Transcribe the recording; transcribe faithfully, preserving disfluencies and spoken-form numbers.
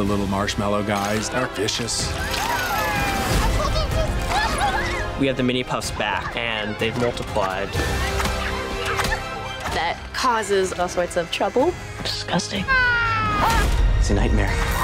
The little marshmallow guys, they're vicious. We have the mini puffs back, and they've multiplied. That causes all sorts of trouble. Disgusting. It's a nightmare.